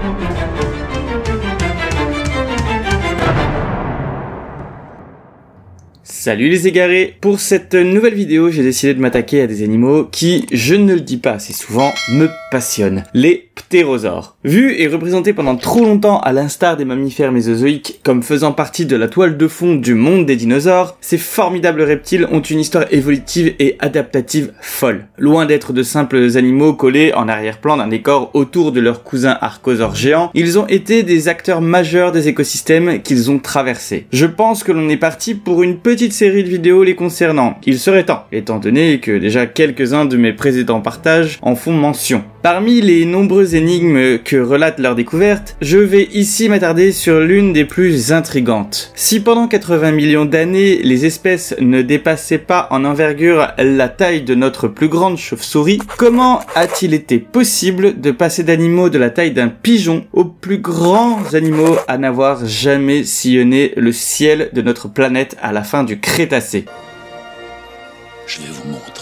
Salut les égarés! Pour cette nouvelle vidéo, j'ai décidé de m'attaquer à des animaux qui, je ne le dis pas assez souvent, me passionnent. Les ptérosaures. Vus et représentés pendant trop longtemps à l'instar des mammifères mésozoïques comme faisant partie de la toile de fond du monde des dinosaures, ces formidables reptiles ont une histoire évolutive et adaptative folle. Loin d'être de simples animaux collés en arrière-plan d'un décor autour de leurs cousins archosaures géants, ils ont été des acteurs majeurs des écosystèmes qu'ils ont traversés. Je pense que l'on est parti pour une petite série de vidéos les concernant. Il serait temps, étant donné que déjà quelques-uns de mes précédents partages en font mention. Parmi les nombreuses énigmes que relatent leurs découvertes, je vais ici m'attarder sur l'une des plus intrigantes. Si pendant 80 millions d'années, les espèces ne dépassaient pas en envergure la taille de notre plus grande chauve-souris, comment a-t-il été possible de passer d'animaux de la taille d'un pigeon aux plus grands animaux à n'avoir jamais sillonné le ciel de notre planète à la fin du Crétacé? Je vais vous montrer.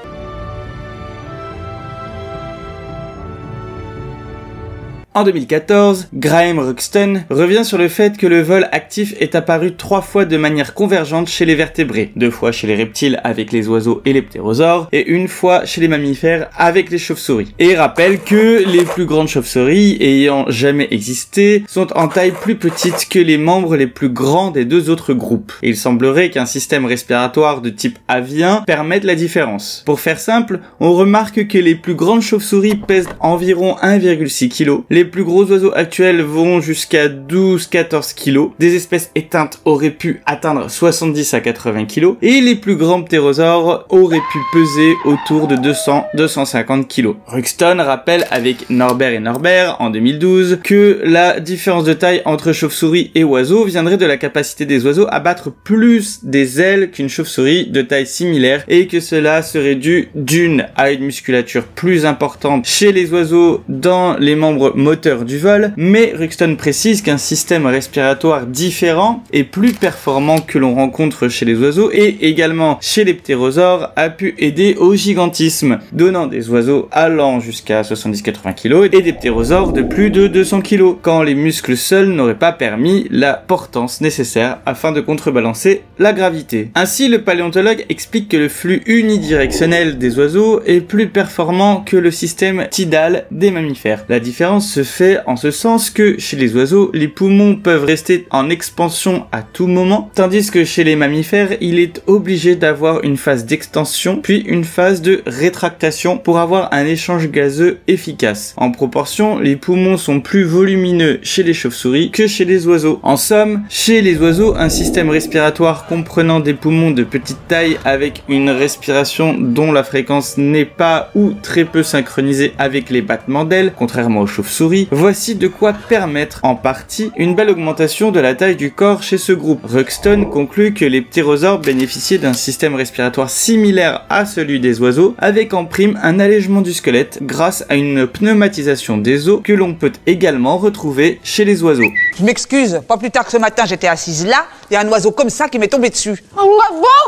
En 2014, Graham Ruxton revient sur le fait que le vol actif est apparu 3 fois de manière convergente chez les vertébrés, 2 fois chez les reptiles avec les oiseaux et les ptérosaures, et 1 fois chez les mammifères avec les chauves-souris. Et rappelle que les plus grandes chauves-souris ayant jamais existé sont en taille plus petite que les membres les plus grands des 2 autres groupes. Et il semblerait qu'un système respiratoire de type avien permette la différence. Pour faire simple, on remarque que les plus grandes chauves-souris pèsent environ 1,6 kg, les plus gros oiseaux actuels vont jusqu'à 12-14 kg, des espèces éteintes auraient pu atteindre 70 à 80 kg, et les plus grands ptérosaures auraient pu peser autour de 200-250 kg. Ruxton rappelle avec Norbert et Norbert en 2012 que la différence de taille entre chauve-souris et oiseaux viendrait de la capacité des oiseaux à battre plus des ailes qu'une chauve-souris de taille similaire, et que cela serait dû d'une à une musculature plus importante chez les oiseaux dans les membres moteurs du vol, mais Ruxton précise qu'un système respiratoire différent et plus performant que l'on rencontre chez les oiseaux et également chez les ptérosaures a pu aider au gigantisme, donnant des oiseaux allant jusqu'à 70-80 kg et des ptérosaures de plus de 200 kg, quand les muscles seuls n'auraient pas permis la portance nécessaire afin de contrebalancer la gravité. Ainsi, le paléontologue explique que le flux unidirectionnel des oiseaux est plus performant que le système tidal des mammifères. La différence se fait en ce sens que chez les oiseaux, les poumons peuvent rester en expansion à tout moment, tandis que chez les mammifères, il est obligé d'avoir une phase d'extension puis une phase de rétractation pour avoir un échange gazeux efficace. En proportion, les poumons sont plus volumineux chez les chauves-souris que chez les oiseaux. En somme, chez les oiseaux, un système respiratoire comprenant des poumons de petite taille avec une respiration dont la fréquence n'est pas ou très peu synchronisée avec les battements d'ailes, contrairement aux chauves-souris, voici de quoi permettre en partie une belle augmentation de la taille du corps chez ce groupe. Ruxton conclut que les ptérosaures bénéficiaient d'un système respiratoire similaire à celui des oiseaux, avec en prime un allègement du squelette grâce à une pneumatisation des os que l'on peut également retrouver chez les oiseaux. Je m'excuse, pas plus tard que ce matin, j'étais assise là, il y a un oiseau comme ça qui m'est tombé dessus. Oh,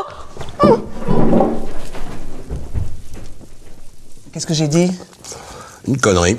bon. Qu'est-ce que j'ai dit? Une connerie.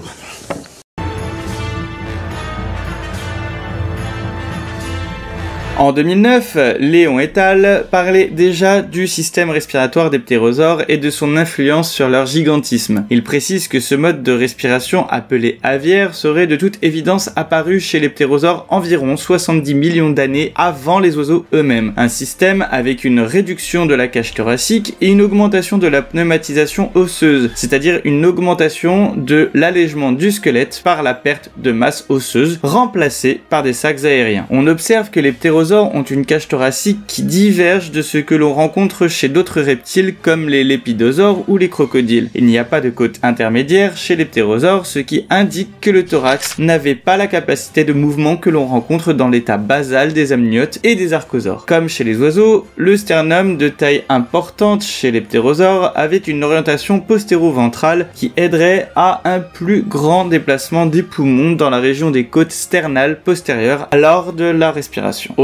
En 2009, Léon et al. Parlaient déjà du système respiratoire des ptérosaures et de son influence sur leur gigantisme. Ils précisent que ce mode de respiration appelé aviaire serait de toute évidence apparu chez les ptérosaures environ 70 millions d'années avant les oiseaux eux-mêmes. Un système avec une réduction de la cage thoracique et une augmentation de la pneumatisation osseuse, c'est-à-dire une augmentation de l'allègement du squelette par la perte de masse osseuse, remplacée par des sacs aériens. On observe que les ptérosaures ont une cage thoracique qui diverge de ce que l'on rencontre chez d'autres reptiles comme les lépidosaures ou les crocodiles. Il n'y a pas de côte intermédiaire chez les ptérosaures, ce qui indique que le thorax n'avait pas la capacité de mouvement que l'on rencontre dans l'état basal des amniotes et des archosaures. Comme chez les oiseaux, le sternum de taille importante chez les ptérosaures avait une orientation postéro-ventrale qui aiderait à un plus grand déplacement des poumons dans la région des côtes sternales postérieures lors de la respiration. Autre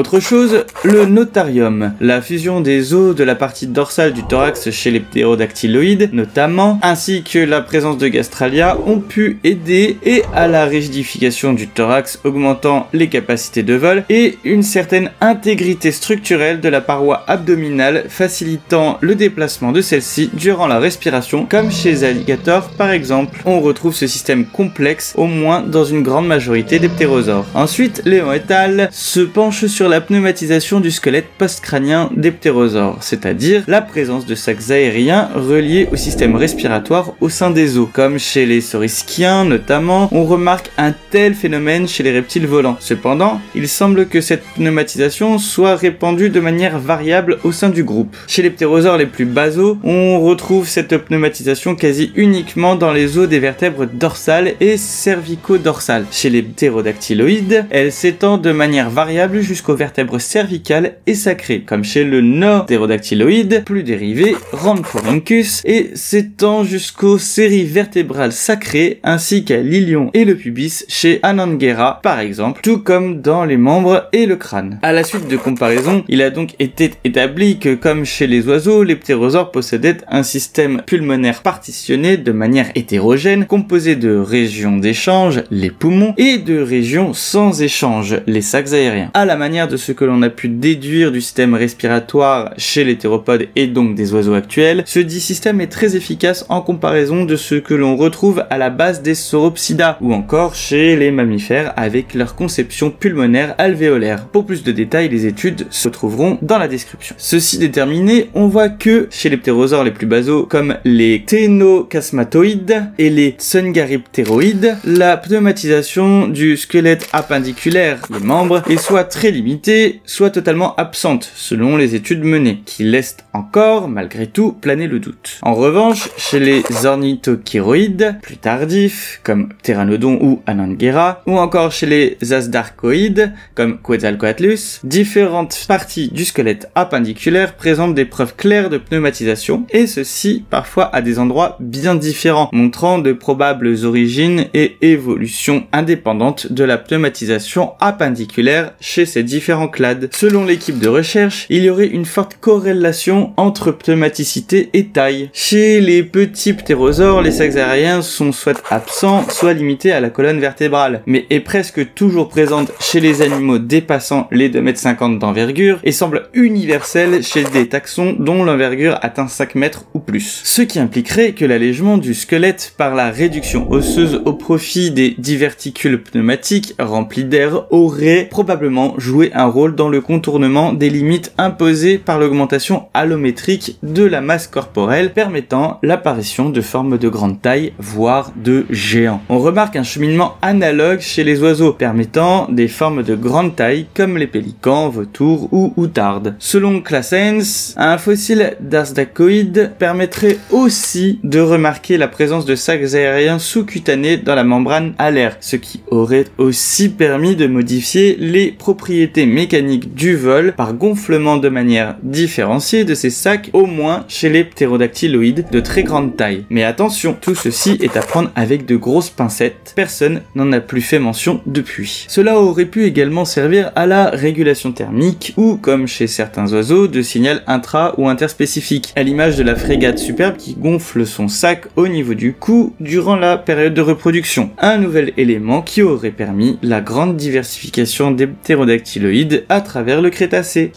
Autre chose, le notarium. La fusion des os de la partie dorsale du thorax chez les ptérodactyloïdes, notamment, ainsi que la présence de gastralia ont pu aider et à la rigidification du thorax, augmentant les capacités de vol et une certaine intégrité structurelle de la paroi abdominale, facilitant le déplacement de celle-ci durant la respiration, comme chez les alligators par exemple. On retrouve ce système complexe au moins dans une grande majorité des ptérosaures. Ensuite, Léon et al. Se penchent sur la pneumatisation du squelette post-crânien des ptérosaures, c'est-à-dire la présence de sacs aériens reliés au système respiratoire au sein des os. Comme chez les saurischiens notamment, on remarque un tel phénomène chez les reptiles volants. Cependant, il semble que cette pneumatisation soit répandue de manière variable au sein du groupe. Chez les ptérosaures les plus basaux, on retrouve cette pneumatisation quasi uniquement dans les os des vertèbres dorsales et cervico-dorsales. Chez les ptérodactyloïdes, elle s'étend de manière variable jusqu'aux vertèbres cervicales et sacrées, comme chez le nord-ptérodactyloïde, plus dérivé, Rhamphorhynchus, et s'étend jusqu'aux séries vertébrales sacrées, ainsi qu'à l'ilion et le pubis chez Anangera, par exemple, tout comme dans les membres et le crâne. À la suite de comparaisons, il a donc été établi que, comme chez les oiseaux, les ptérosaures possédaient un système pulmonaire partitionné de manière hétérogène, composé de régions d'échange, les poumons, et de régions sans échange, les sacs aériens. À la manière de ce que l'on a pu déduire du système respiratoire chez les théropodes et donc des oiseaux actuels, ce dit système est très efficace en comparaison de ce que l'on retrouve à la base des sauropsidas, ou encore chez les mammifères avec leur conception pulmonaire alvéolaire. Pour plus de détails, les études se trouveront dans la description. Ceci déterminé, on voit que chez les ptérosaures les plus basaux, comme les cténocasmatoïdes et les tsungariptéroïdes, la pneumatisation du squelette appendiculaire, les membres, est soit très limitée, soit totalement absente, selon les études menées, qui laissent encore, malgré tout, planer le doute. En revanche, chez les ornithochéroïdes, plus tardifs, comme Pteranodon ou Anangera, ou encore chez les asdarchoïdes, comme Quetzalcoatlus, différentes parties du squelette appendiculaire présentent des preuves claires de pneumatisation, et ceci parfois à des endroits bien différents, montrant de probables origines et évolutions indépendantes de la pneumatisation appendiculaire chez ces différents clades. Selon l'équipe de recherche, il y aurait une forte corrélation entre pneumaticité et taille. Chez les petits ptérosaures, les sacs aériens sont soit absents, soit limités à la colonne vertébrale, mais est presque toujours présente chez les animaux dépassant les 2,50 m d'envergure et semble universelle chez des taxons dont l'envergure atteint 5 mètres ou plus. Ce qui impliquerait que l'allègement du squelette par la réduction osseuse au profit des diverticules pneumatiques remplis d'air aurait probablement joué un rôle dans le contournement des limites imposées par l'augmentation allométrique de la masse corporelle, permettant l'apparition de formes de grande taille, voire de géants. On remarque un cheminement analogue chez les oiseaux, permettant des formes de grande taille comme les pélicans, vautours ou outardes. Selon Claessens, un fossile d'Arsdacoïde permettrait aussi de remarquer la présence de sacs aériens sous-cutanés dans la membrane alaire, ce qui aurait aussi permis de modifier les propriétés mécaniques du vol par gonflement de manière différenciée de ces sacs, au moins chez les ptérodactyloïdes de très grande taille. Mais attention, tout ceci est à prendre avec de grosses pincettes, personne n'en a plus fait mention depuis. Cela aurait pu également servir à la régulation thermique ou, comme chez certains oiseaux, de signal intra ou interspécifique, à l'image de la frégate superbe qui gonfle son sac au niveau du cou durant la période de reproduction. Un nouvel élément qui aurait permis la grande diversification des ptérodactyloïdes à travers le Crétacé.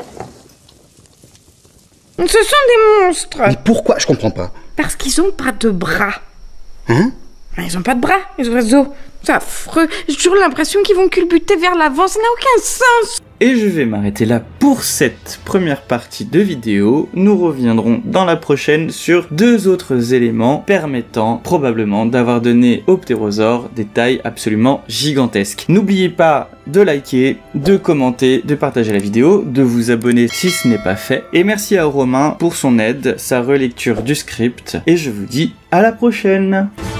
Ce sont des monstres. Mais pourquoi? Je comprends pas. Parce qu'ils ont pas de bras. Hein? Ils ont pas de bras, les oiseaux. C'est affreux. J'ai toujours l'impression qu'ils vont culbuter vers l'avant. Ça n'a aucun sens. Et je vais m'arrêter là pour cette première partie de vidéo. Nous reviendrons dans la prochaine sur deux autres éléments permettant probablement d'avoir donné aux ptérosaures des tailles absolument gigantesques. N'oubliez pas de liker, de commenter, de partager la vidéo, de vous abonner si ce n'est pas fait. Et merci à Romain pour son aide, sa relecture du script. Et je vous dis à la prochaine.